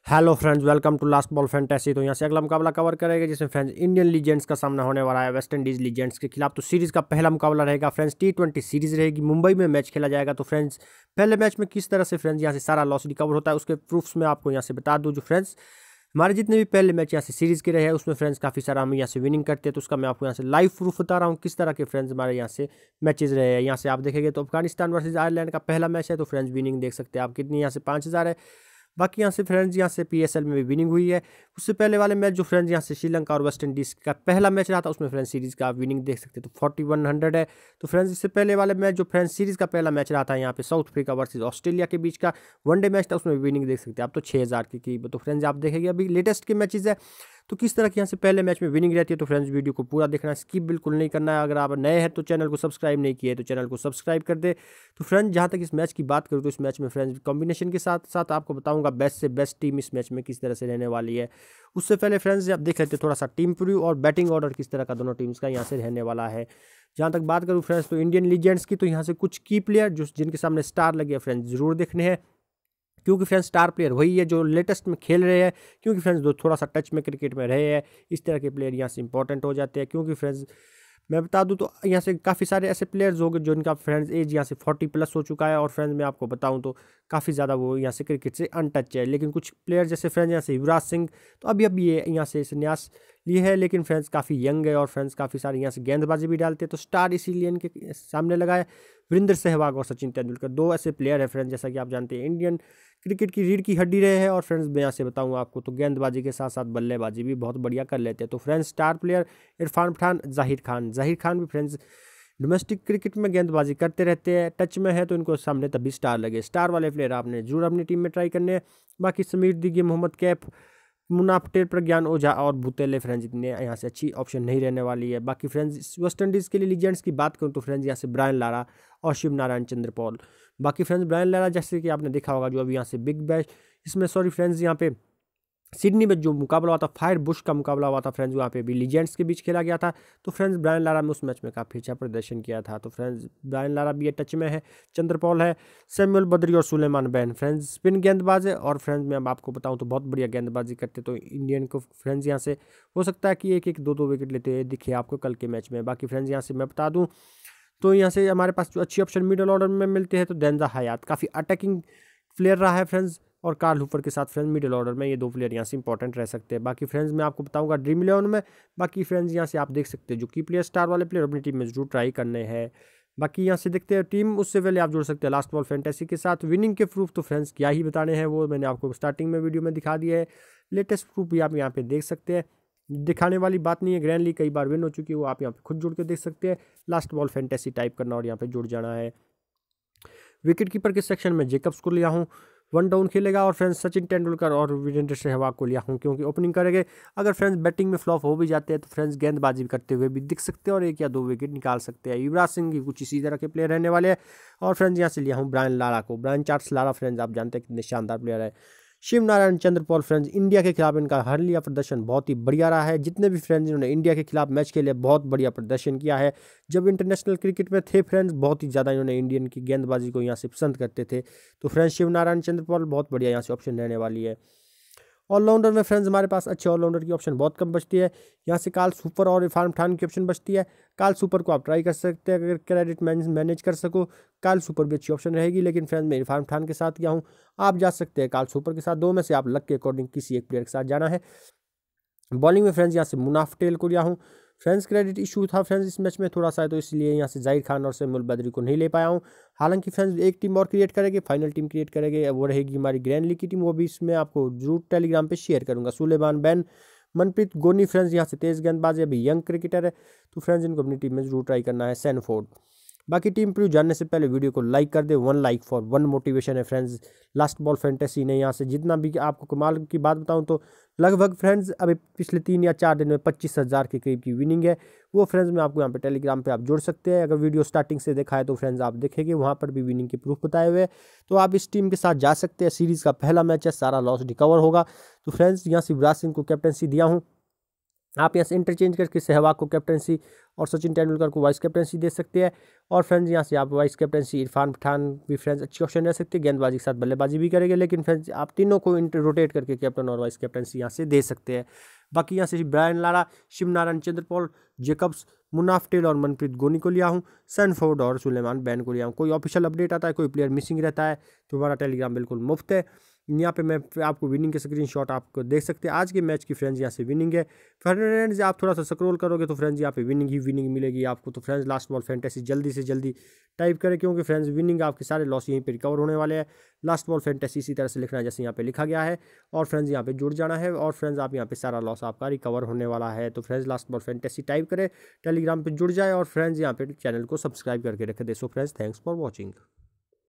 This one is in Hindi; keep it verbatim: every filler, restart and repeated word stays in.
Hello friends, welcome to last ball fantasy. तो यहाँ से अगला मुकाबला कवर करेंगे जिसमें फ्रेंड्स इंडियन लीजेंड्स का सामना होने वाला है वेस्ट इंडीज लीजेंड्स के खिलाफ। तो सीरीज का पहला मुकाबला रहेगा फ्रेंड्स, टी ट्वेंटी सीरीज रहेगी, मुंबई में मैच खेला जाएगा। तो फ्रेंड्स पहले मैच में किस तरह से फ्रेंड्स यहाँ से सारा लॉस रिकवर होता है उसके प्रूफ्स में आपको यहाँ से बता दूँ। जो फ्रेंड्स हमारे जितने भी पहले मैच यहाँ से सीरीज के रहे हैं उसमें फ्रेंड्स काफ़ी सारा हम यहाँ से विनिंग करते हैं। तो उसका मैं आपको यहाँ से लाइव प्रूफ बता रहा हूँ किस तरह के फ्रेंड्स हमारे यहाँ से मैचेस रहे हैं। यहाँ से आप देखेंगे तो अफगानिस्तान वर्सेज आयरलैंड का पहला मैच है। तो फ्रेंड्स विनिंग देख सकते हैं आप कितनी, यहाँ से पाँच हज़ार है। बाकी यहाँ से फ्रेंड्स यहाँ से पीएसएल में भी विनिंग हुई है। उससे पहले वाले मैच जो फ्रेंड्स यहाँ से श्रीलंका और वेस्ट इंडीज़ का पहला मैच रहा था उसमें फ्रेंड्स सीरीज़ का आप विनिंग देख सकते हैं तो फोर्टी वन हंड्रेड है। तो फ्रेंड्स इससे पहले वाले मैच जो फ्रेंड्स सीरीज़ का पहला मैच रहा था यहाँ पे साउथ अफ्रीका वर्सेज ऑस्ट्रेलिया के बीच का वनडे मैच था, उसमें विनिंग देख सकते हैं आप तो छः हज़ार की करीब। तो फ्रेंड्स आप देखेंगे अभी लेटेस्ट के मैचेस है तो किस तरह की यहाँ से पहले मैच में विनिंग रहती है। तो फ्रेंड्स वीडियो को पूरा देखना है, स्किप बिल्कुल नहीं करना है। अगर आप नए हैं तो चैनल को सब्सक्राइब नहीं किए तो चैनल को सब्सक्राइब कर दे। तो फ्रेंड्स जहाँ तक इस मैच की बात करूँ तो इस मैच में फ्रेंड्स कॉम्बिनेशन के साथ साथ आपको बताऊंगा बेस्ट से बेस्ट टीम इस मैच में किस तरह से रहने वाली है। उससे पहले फ्रेंड्स आप देख लेते थोड़ा सा टीम प्रीव्यू और बैटिंग ऑर्डर किस तरह का दोनों टीम्स का यहाँ से रहने वाला है। जहाँ तक बात करूँ फ्रेंड्स तो इंडियन लीजेंड्स की, तो यहाँ से कुछ की प्लेयर जो जिनके सामने स्टार लगे फ्रेंड्स जरूर देखने हैं, क्योंकि फ्रेंड्स स्टार प्लेयर वही है जो लेटेस्ट में खेल रहे हैं। क्योंकि फ्रेंड्स जो थोड़ा सा टच में क्रिकेट में रहे हैं इस तरह के प्लेयर यहाँ से इंपॉर्टेंट हो जाते हैं। क्योंकि फ्रेंड्स मैं बता दूं तो यहाँ से काफ़ी सारे ऐसे प्लेयर्स हो गए जो इनका फ्रेंड्स एज यहाँ से फोर्टी प्लस हो चुका है और फ्रेंड्स मैं आपको बताऊं तो काफ़ी ज़्यादा वो यहाँ से क्रिकेट से अनटच है। लेकिन कुछ प्लेयर जैसे फ्रेंड्स यहाँ से युवराज सिंह तो अभी अभी ये यहाँ से संन्यास लिए है, लेकिन फ्रेंड्स काफ़ी यंग है और फ्रेंड्स काफ़ी सारे यहाँ से गेंदबाजी भी डालते हैं। तो स्टार इसीलिए इनके सामने लगाए वीरेंद्र सहवाग और सचिन तेंदुलकर, दो ऐसे प्लेयर है फ्रेंड्स जैसा कि आप जानते हैं इंडियन क्रिकेट की रीढ़ की हड्डी रहे हैं। और फ्रेंड्स मैं यहाँ से बताऊंगा आपको तो गेंदबाजी के साथ साथ बल्लेबाजी भी बहुत बढ़िया कर लेते हैं। तो friends star player Irfan Pathan, Zaheer Khan जाहिर खान भी फ्रेंड्स डोमेस्टिक क्रिकेट में गेंदबाजी करते रहते हैं, टच में है तो इनको सामने तभी स्टार लगे। स्टार वाले प्लेयर आपने जरूर अपनी टीम में ट्राई करने हैं। बाकी समीर दिगे, मोहम्मद कैफ, मुन्ना पटेल, प्रज्ञान ओझा और भूतेले फ्रेंड्स इतने यहाँ से अच्छी ऑप्शन नहीं रहने वाली है। बाकी फ्रेंड्स वेस्ट इंडीज़ के लिए लीजेंड्स की बात करूँ तो फ्रेंड्स यहाँ से ब्रायन लारा और शिव नारायण चंद्र पॉल। बाकी फ्रेंड्स ब्रायन लारा जैसे कि आपने देखा होगा जो अभी यहाँ से बिग बैश इसमें सॉरी फ्रेंड्स यहाँ पे सिडनी में जो मुकाबला हुआ था फायर बुश का मुकाबला हुआ था फ्रेंड्स, वहाँ पे भी लीजेंड्स के बीच खेला गया था। तो फ्रेंड्स ब्रायन लारा में उस मैच में काफ़ी अच्छा प्रदर्शन किया था। तो फ्रेंड्स ब्रायन लारा भी ये टच में है, चंद्रपॉल है, सैमुअल बद्री और सुलेमान बैन फ्रेंड्स स्पिन गेंदबाज है। और फ्रेंड्स मैं अब आपको बताऊं तो बहुत बढ़िया गेंदबाजी करते तो इंडियन को फ्रेंड्स यहाँ से हो सकता है कि एक एक दो दो विकेट लेते दिखे आपको कल के मैच में। बाकी फ्रेंड्स यहाँ से मैं बता दूँ तो यहाँ से हमारे पास जो अच्छी ऑप्शन मिडल ऑर्डर में मिलते हैं तो देंजा हयात काफ़ी अटैकिंग प्लेयर रहा है फ्रेंड्स, और कार्ल हुपर के साथ फ्रेंड्स मिडिल ऑर्डर में ये दो प्लेयर यहाँ से इंपॉर्टेंट रह सकते हैं। बाकी फ्रेंड्स मैं आपको बताऊंगा ड्रीम इलेवन में। बाकी फ्रेंड्स यहाँ से आप देख सकते हैं जो की प्लेयर स्टार वाले प्लेयर अपनी टीम में जरूर ट्राई करने हैं। बाकी यहाँ से देखते हैं टीम, उससे पहले आप जुड़ सकते हैं लास्ट बॉल फैंटेसी के साथ। विनिंग के प्रूफ तो फ्रेंड्स क्या ही बताने हैं, वो मैंने आपको स्टार्टिंग में वीडियो में दिखा दिया है। लेटेस्ट प्रूफ भी आप यहाँ पे देख सकते हैं, दिखाने वाली बात नहीं है। ग्रैंड लीग कई बार विन हो चुकी है वो आप यहाँ पे खुद जुड़ के देख सकते हैं। लास्ट बॉल फैंटेसी टाइप करना और यहाँ पे जुड़ जाना है। विकेट कीपर के सेक्शन में जेकब्स को लिया हूँ, वन डाउन खेलेगा। और फ्रेंड्स सचिन तेंदुलकर और वीरेंद्र सहवाग को लिया हूँ क्योंकि ओपनिंग करेंगे। अगर फ्रेंड्स बैटिंग में फ्लॉप हो भी जाते हैं तो फ्रेंड्स गेंदबाजी करते हुए भी दिख सकते हैं और एक या दो विकेट निकाल सकते हैं। युवराज सिंह की कुछ इसी तरह के प्लेयर रहने वाले हैं। और फ्रेंड्स यहाँ से लिया हूँ ब्रायन लारा को, ब्रायन चार्ल्स लारा फ्रेंड्स आप जानते हैं कितने शानदार प्लेयर है। Shivnarine Chanderpaul friends India के खिलाफ इनका हालिया प्रदर्शन बहुत ही बढ़िया रहा है। जितने भी फ्रेंड्स इन्होंने इंडिया के खिलाफ मैच खेले बहुत बढ़िया प्रदर्शन किया है। जब इंटरनेशनल क्रिकेट में थे फ्रेंड्स बहुत ही ज़्यादा इन्होंने इंडियन की गेंदबाजी को यहाँ से पसंद करते थे। तो friends Shivnarine Chanderpaul बहुत बढ़िया यहाँ से ऑप्शन रहने वाली है। ऑलराउंडर में फ्रेंड्स हमारे पास अच्छे ऑलराउंडर की ऑप्शन बहुत कम बचती है। यहाँ से काल सुपर और इरफान पठान की ऑप्शन बचती है। काल सुपर को आप ट्राई कर सकते हैं अगर क्रेडिट मैनेज कर सको, काल सुपर भी अच्छी ऑप्शन रहेगी। लेकिन फ्रेंड्स मैं इरफान पठान के साथ गया हूँ, आप जा सकते हैं काल सुपर के साथ। दो में से आप लक के अकॉर्डिंग किसी एक प्लेयर के साथ जाना है। बॉलिंग में फ्रेंड्स यहाँ से मुन्ना पटेल को लिया हूँ। फ्रेंड्स क्रेडिट इशू था फ्रेंड्स इस मैच में थोड़ा सा है तो इसलिए यहाँ से जाहिर खान और सैमुअल बद्री को नहीं ले पाया हूँ। हालांकि फ्रेंड्स एक टीम और क्रिएट करेंगे, फाइनल टीम क्रिएट करेंगे, वो रहेगी हमारी ग्रैंड लीग की टीम। वो भी इसमें आपको जरूर टेलीग्राम पे शेयर करूँगा। सुलेमान बैन, मनप्रीत गोनी फ्रेंड्स यहाँ से तेज़ गेंदबाज है, अभी यंग क्रिकेटर है तो फ्रेंड्स इनको अपनी टीम में जरूर ट्राई करना है। सैनफोर्ड। बाकी टीम प्रीव्यू जानने से पहले वीडियो को लाइक कर दे, one like for one motivation है फ्रेंड्स। लास्ट बॉल फैंटेसी ने यहाँ से जितना भी आपको कमाल की बात बताऊँ तो लगभग फ्रेंड्स अभी पिछले तीन या चार दिन में पच्चीस हज़ार के करीब की विनिंग है। वो फ्रेंड्स मैं आपको यहाँ पे टेलीग्राम पे आप जुड़ सकते हैं। अगर वीडियो स्टार्टिंग से देखा है तो फ्रेंड्स आप देखेंगे वहाँ पर भी विनिंग के प्रूफ बताए हुए, तो आप इस टीम के साथ जा सकते हैं। सीरीज़ का पहला मैच है, सारा लॉस रिकवर होगा। तो फ्रेंड्स यहाँ से युवराज सिंह को कैप्टनसी दिया हूँ आप यहाँ से इंटरचेंज करके सहवाग को कैप्टनसी और सचिन तेंदुलकर को वाइस कैप्टनसी दे सकते हैं। और फ्रेंड्स यहाँ से आप वाइस कैप्टनसी इरफान पठान भी फ्रेंड्स अच्छी ऑप्शन रह सकती है, गेंदबाजी के साथ बल्लेबाजी भी करेंगे, लेकिन फ्रेंड्स आप तीनों को रोटेट करके कैप्टन और वाइस कैप्टनसी यहाँ से दे सकते हैं। बाकी यहाँ से Brian Lara, Shivnarine Chanderpaul, Jacobs, Munaf टेल और मनप्रीत गोनी को लिया हूँ, सैनफोर्ड और सुलेमान बैन को लिया हूँ। कोई ऑफिशियल अपडेट आता है, कोई प्लेयर मिसिंग रहता है तो हमारा टेलीग्राम बिल्कुल मुफ्त है। यहाँ पे मैं आपको विनिंग के स्क्रीनशॉट आपको देख सकते हैं। आज के मैच की फ्रेंड्स यहाँ से विनिंग है। फ्रेंड्स आप थोड़ा सा स्क्रॉल करोगे तो फ्रेंड्स यहाँ पे विनिंग ही विनिंग मिलेगी आपको। तो फ्रेंड्स लास्ट बॉल फैंटेसी जल्दी से जल्दी टाइप करें, क्योंकि फ्रेंड्स विनिंग आपके सारे लॉस यहीं पे रिकवर होने वाले हैं। लास्ट बॉल फैंटेसी इसी तरह से लिखना है जैसे यहाँ पे लिखा गया है, और फ्रेंड्स यहाँ पे जुड़ जाना है, और फ्रेंड्स आप यहाँ पे सारा लॉस आपका रिकवर होने वाला है। तो friends last ball fantasy type करें, टेलीग्राम पर जुड़ जाए, और फ्रेंड्स यहाँ पे चैनल को सब्सक्राइब करके रख दे। So friends thanks for watching.